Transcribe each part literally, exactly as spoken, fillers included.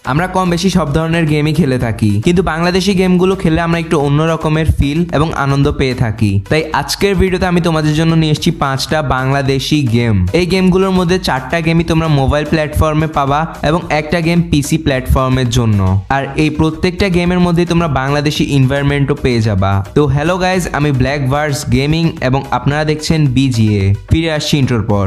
আমরা কম বেশি সব ধরনের গেমই খেলে থাকি, কিন্তু বাংলাদেশি গেমগুলো খেলে আমরা একটু অন্য রকমের ফিল এবং আনন্দ পেয়ে থাকি। তাই আজকের ভিডিওতে আমি তোমাদের জন্য নিয়ে এসেছি পাঁচটা বাংলাদেশি গেম। এই গেমগুলোর মধ্যে চারটা গেমই তোমরা মোবাইল প্ল্যাটফর্মে পাবা এবং একটা গেম পিসি প্ল্যাটফর্মের জন্য। আর এই প্রত্যেকটা গেমের মধ্যে তোমরা বাংলাদেশি এনভায়রনমেন্টও পেয়ে যাবা। তো হ্যালো গাইজ, আমি ব্ল্যাক ভার্স গেমিং এবং আপনারা দেখছেন বিজিএ। ফিরে আসছি ইন্ট্রোর পর।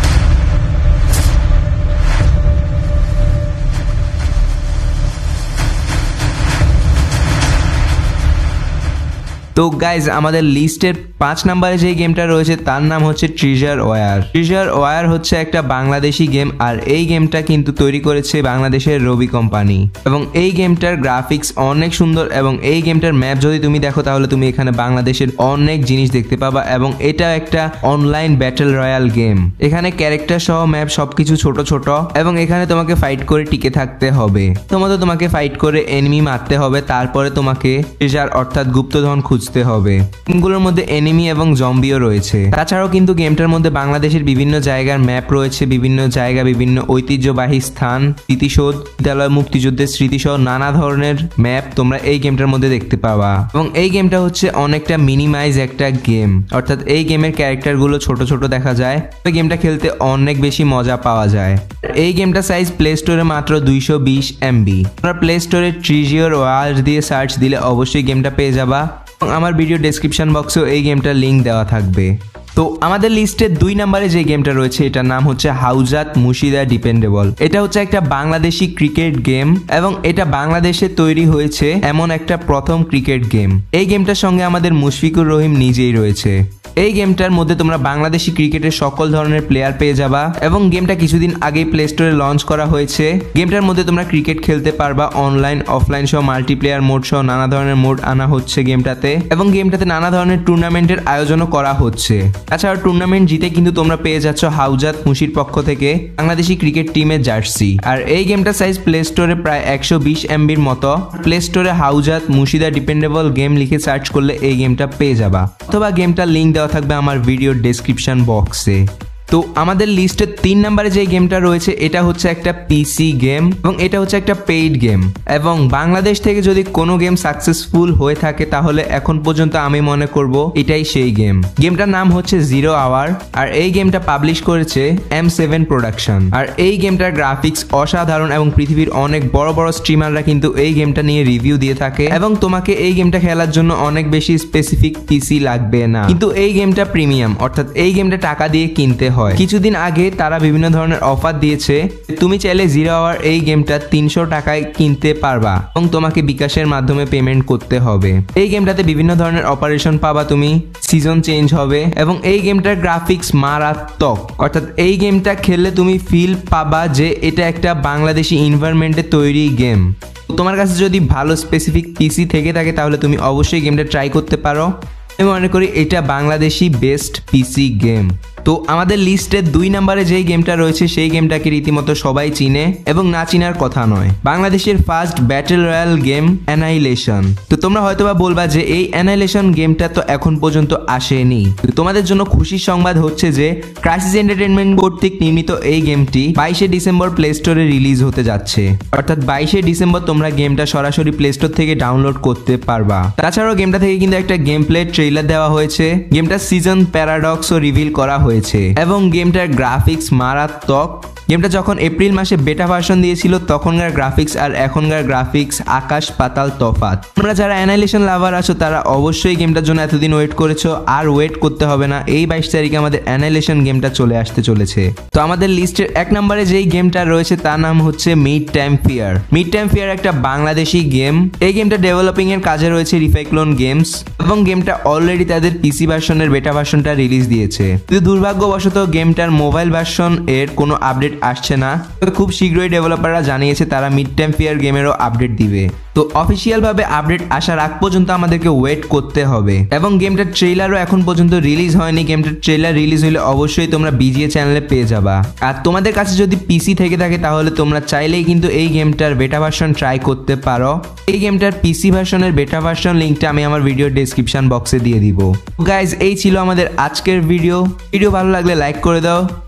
তো গাইজ, আমাদের লিস্টের পাঁচ নম্বরে যে গেমটা রয়েছে তার নাম হচ্ছে ট্রেজার ওয়ার। ট্রেজার ওয়ার হচ্ছে একটা বাংলাদেশি গেম, আর এই গেমটা কিন্তু তৈরি করেছে বাংলাদেশের রবি কোম্পানি। এবং এই গেমটার গ্রাফিক্স অনেক সুন্দর এবং এই গেমটার ম্যাপ যদি তুমি দেখো তাহলে তুমি এখানে বাংলাদেশের অনেক জিনিস দেখতে পাবা। এবং এটা একটা অনলাইন ব্যাটল রয়্যাল গেম। এখানে ক্যারেক্টার সহ ম্যাপ সবকিছু ছোট ছোট এবং এখানে তোমাকে ফাইট করে টিকে থাকতে হবে। তোমাকে তোমাকে ফাইট করে এনিমি মারতে হবে, তারপরে তোমাকে ট্রেজার অর্থাৎ গুপ্তধন খুঁজতে হবে। গেমগুলোর মধ্যে এনিমি এবং জম্বিও রয়েছে। তাছাড়াও কিন্তু গেমটার মধ্যে বাংলাদেশের বিভিন্ন জায়গার ম্যাপ রয়েছে, বিভিন্ন জায়গা, বিভিন্ন ঐতিহ্যবাহী স্থান, স্মৃতিসৌধ, বিদ্যালয়, মুক্তিযুদ্ধের স্মৃতিসহ নানা ধরনের ম্যাপ তোমরা এই গেমটার মধ্যে দেখতে পাবা। এবং এই গেমটা হচ্ছে অনেকটা মিনিমাইজ একটা গেম, অর্থাৎ এই গেমের ক্যারেক্টার গুলো ছোট ছোট দেখা যায়। এই গেমটা খেলতে অনেক বেশি মজা পাওয়া যায়। এই গেমটা সাইজ প্লে স্টোরে মাত্র দুইশো বিশ এমবি। তোমরা প্লে স্টোরে ট্রেজার ওয়ার দিয়ে সার্চ দিলে অবশ্যই গেমটা পেয়ে যাবা। আমার ভিডিও ডেসক্রিপশন বক্সেও এই গেমটার লিঙ্ক দেওয়া থাকবে। তো আমাদের লিস্টের দুই নম্বরে যে গেমটা রয়েছে এটার নাম হচ্ছে হাউজাত মুশিদা ডিপেন্ডেবল। এটা হচ্ছে একটা বাংলাদেশি ক্রিকেট গেম এবং এটা বাংলাদেশে তৈরি হয়েছে এমন একটা প্রথম ক্রিকেট গেম। এই গেমটার সঙ্গে আমাদের মুশফিকুর রহিম নিজেই রয়েছে। এই গেমটার মধ্যে তোমরা বাংলাদেশি ক্রিকেটের সকল ধরনের প্লেয়ার পেয়ে যাবা এবং গেমটা কিছুদিন আগেই প্লে স্টোরে লঞ্চ করা হয়েছে। গেমটার মধ্যে তোমরা ক্রিকেট খেলতে পারবা, অনলাইন অফলাইন সহ মাল্টিপ্লেয়ার মোড সহ নানা ধরনের মোড আনা হচ্ছে গেমটাতে। এবং গেমটাতে নানা ধরনের টুর্নামেন্টের আয়োজনও করা হচ্ছে। তাছাড়া টুর্নামেন্ট জিতে কিন্তু তোমরা পেয়ে যাচ্ছ হাউজাত মুশির পক্ষ থেকে বাংলাদেশি ক্রিকেট টিমের জার্সি। আর এই গেমটা সাইজ প্লে স্টোরে প্রায় একশো বিশ এমবির মতো। প্লে স্টোরে হাউজাত মুশিদা ডিপেন্ডেবল গেম লিখে সার্চ করলে এই গেমটা পেয়ে যাবা, অথবা গেমটার লিঙ্ক দেওয়া থাকবে আমার ভিডিও ডেসক্রিপশন বক্সে। তো আমাদের লিস্টের তিন নম্বরে যে গেমটা রয়েছে এটা হচ্ছে একটা পিসি গেম এবং এটা হচ্ছে একটা পেইড গেম। এবং বাংলাদেশ থেকে যদি কোনো গেম সাকসেসফুল হয়ে থাকে তাহলে এখন পর্যন্ত আমি মনে করব এটাই সেই গেম। গেমটার নাম হচ্ছে জিরো আওয়ার, আর এই গেমটা পাবলিশ করেছে এম সেভেন প্রোডাকশন। আর এই গেমটার গ্রাফিক্স অসাধারণ এবং পৃথিবীর অনেক বড় বড় স্ট্রিমাররা কিন্তু এই গেমটা নিয়ে রিভিউ দিয়ে থাকে। এবং তোমাকে এই গেমটা খেলার জন্য অনেক বেশি স্পেসিফিক পিসি লাগবে না, কিন্তু এই গেমটা প্রিমিয়াম, অর্থাৎ এই গেমটা টাকা দিয়ে কিনতে হয়। কিছুদিন আগে তারা বিভিন্ন ধরনের অফার দিয়েছে, তুমি চাইলে জিরো আওয়ার এই গেমটা তিনশো টাকায় কিনতে পারবা এবং তোমাকে বিকাশের মাধ্যমে পেমেন্ট করতে হবে। এই গেমটাতে বিভিন্ন ধরনের অপারেশন পাবা তুমি, সিজন চেঞ্জ হবে এবং এই গেমটার গ্রাফিক্স মারাত্মক। অর্থাৎ এই গেমটা খেললে তুমি ফিল পাবা যে এটা একটা বাংলাদেশি এনভায়রনমেন্টে তৈরি গেম। তোমার কাছে যদি ভালো স্পেসিফিক পিসি থেকে থাকে তাহলে তুমি অবশ্যই গেমটা ট্রাই করতে পারো। আমি মনে করি এটা বাংলাদেশি বেস্ট পিসি গেম। তো আমাদের লিস্টের দুই নম্বরে যেই গেমটা রয়েছে সেই গেমটাকে রীতিমতো সবাই চিনে এবং না চিনার কথা নয়। বাংলাদেশের first battle royale game annihilation. তো তোমরা হয়তোবা বলবা যে এই অ্যানাইলেশন গেমটা তো এখন পর্যন্ত আসেনি। তোমাদের জন্য খুশির সংবাদ হচ্ছে যে ক্রাইসিস এন্টারটেইনমেন্ট কর্তৃক নির্মিত এই গেমটি বাইশে ডিসেম্বর প্লে স্টোরে রিলিজ হতে যাচ্ছে। অর্থাৎ বাইশে ডিসেম্বর তোমরা গেমটা সরাসরি প্লে স্টোর থেকে ডাউনলোড করতে পারবা। তাছাড়াও গেমটা থেকে কিন্তু একটা গেম প্লে ট্রেইলার দেওয়া হয়েছে। গেমটার সিজন প্যারাডক্সও রিভিল করা হয়েছে এবং গেমটার গ্রাফিক্স মারাত্মক। গেমটা যখন এপ্রিল মাসে বেটা ভার্সন দিয়েছিল তখনকার গ্রাফিক্স আর এখনকার গ্রাফিক্স আকাশ পাতাল তফাৎ। তোমরা যারা অ্যানাইলেশন লাভার আছো তারা অবশ্যই গেমটার জন্য এতদিন ওয়েট করেছো, আর ওয়েট করতে হবে না। এই বাইশ তারিখে আমাদের অ্যানাইলেশন গেমটা চলে আসতে চলেছে। তো আমাদের লিস্টের এক নম্বরে যেই গেমটা রয়েছে তার নাম হচ্ছে Mid Time Fear. Mid Time Fear একটা বাংলাদেশি গেম। এই গেমটা ডেভেলপিং এর কাজে রয়েছে রিফাইক্লোন গেমস এবং গেমটা অলরেডি তাদের পিসি ভার্সনের বেটা ভার্সনটা রিলিজ দিয়েছে। কিন্তু দুর্ভাগ্যবশত গেমটার মোবাইল ভার্সন এর কোনো আপডেট আসছে না। খুব শীঘ্রই ডেভেলপাররা জানিয়েছে তারা মিড টাইম ফিয়ার গেমেরও আপডেট দিবে। তো অফিসিয়াল ভাবে আপডেট আসার আগ পর্যন্ত আমাদেরকে ওয়েট করতে হবে। এবং গেমটার ট্রেলারও এখন পর্যন্ত রিলিজ হয়নি। গেমটার ট্রেলার রিলিজ হলে অবশ্যই তোমরা বিজিএ চ্যানেলে পেয়ে যাবা। আর তোমাদের কাছে যদি পিসি থেকে থাকে তাহলে তোমরা চাইলেই কিন্তু এই গেমটার বেটা ভার্সন ট্রাই করতে পারো। এই গেমটার পিসি ভার্সনের বেটা ভার্সন লিঙ্কটা আমি আমার ভিডিও ডেসক্রিপশন বক্সে দিয়ে দিব। গাইজ, এই ছিল আমাদের আজকের ভিডিও। ভিডিও ভালো লাগলে লাইক করে দাও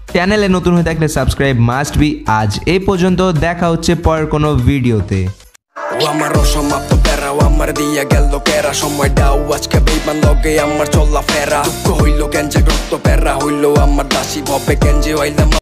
চ্যানেলে নতুন হয়ে থাকলে সাবস্ক্রাইব মাস্ট বি। আজ এই পর্যন্ত, দেখা হচ্ছে পরের কোনো ভিডিওতে। ও আমার অসমাপ্ত প্যারা, ও আমার দিয়া গেল কেরা, সময় দাও আজকে বেইমান লগে আমার চলা ফেরা। দুঃখ হইল কেন যে রক্ত প্যারা হইল আমার দাসী ভবে কেন যে হইলাম